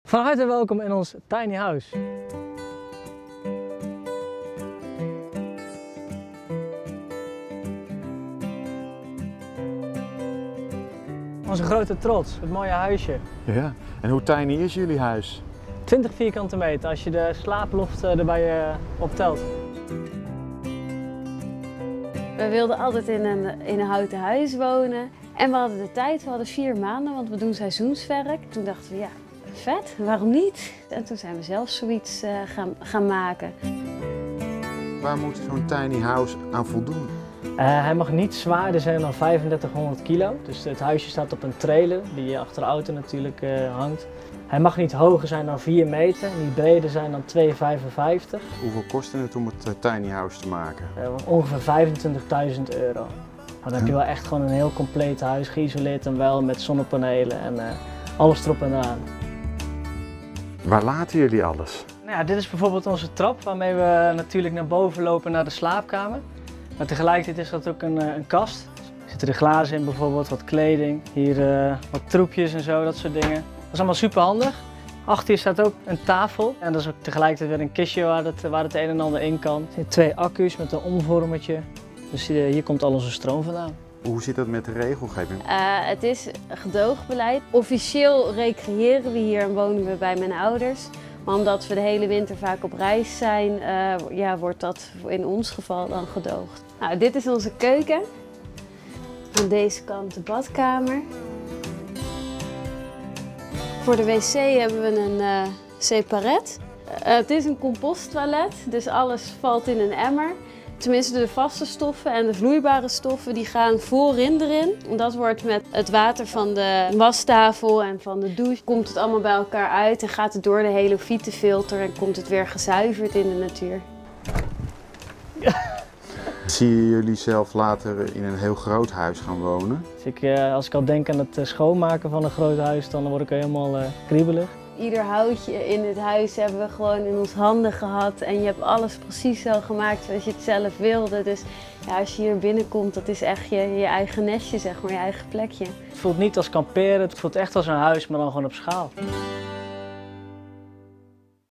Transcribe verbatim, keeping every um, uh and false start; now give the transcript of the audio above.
Van harte welkom in ons tiny house. Onze grote trots, het mooie huisje. Ja, en hoe tiny is jullie huis? twintig vierkante meter als je de slaaploft erbij uh, optelt. We wilden altijd in een, in een houten huis wonen. En we hadden de tijd, we hadden vier maanden, want we doen seizoenswerk. Toen dachten we, ja, vet, waarom niet? En toen zijn we zelf zoiets uh, gaan, gaan maken. Waar moet zo'n tiny house aan voldoen? Uh, hij mag niet zwaarder zijn dan vijfendertighonderd kilo. Dus het huisje staat op een trailer die achter de auto natuurlijk uh, hangt. Hij mag niet hoger zijn dan vier meter, niet breder zijn dan twee komma vijfenvijftig. Hoeveel kostte het om het uh, tiny house te maken? Uh, ongeveer vijfentwintigduizend euro. Dan heb je wel echt gewoon een heel compleet huis, geïsoleerd en wel met zonnepanelen en uh, alles erop en eraan. Waar laten jullie alles? Nou ja, dit is bijvoorbeeld onze trap waarmee we natuurlijk naar boven lopen naar de slaapkamer. Maar tegelijkertijd is dat ook een, een kast. Er zitten er glazen in bijvoorbeeld, wat kleding, hier uh, wat troepjes en zo, dat soort dingen. Dat is allemaal super handig. Achter je staat ook een tafel en dat is ook tegelijkertijd weer een kistje waar het, waar het een en ander in kan. Er zitten twee accu's met een omvormertje, dus hier, hier komt al onze stroom vandaan. Hoe zit dat met de regelgeving? Uh, het is gedoogbeleid. Officieel recreëren we hier en wonen we bij mijn ouders. Maar omdat we de hele winter vaak op reis zijn, uh, ja, wordt dat in ons geval dan gedoogd. Nou, dit is onze keuken. Aan deze kant de badkamer. Voor de wc hebben we een uh, separet. Uh, het is een composttoilet, dus alles valt in een emmer. Tenminste, de vaste stoffen en de vloeibare stoffen die gaan voorin erin. Dat wordt met het water van de wastafel en van de douche, komt het allemaal bij elkaar uit en gaat het door de helofietenfilter en komt het weer gezuiverd in de natuur. Zie je jullie zelf later in een heel groot huis gaan wonen? Dus ik, als ik al denk aan het schoonmaken van een groot huis, dan word ik helemaal uh, kriebelig. Ieder houtje in het huis hebben we gewoon in ons handen gehad en je hebt alles precies zo gemaakt zoals je het zelf wilde. Dus ja, als je hier binnenkomt, dat is echt je, je eigen nestje, zeg maar, je eigen plekje. Het voelt niet als kamperen, het voelt echt als een huis, maar dan gewoon op schaal.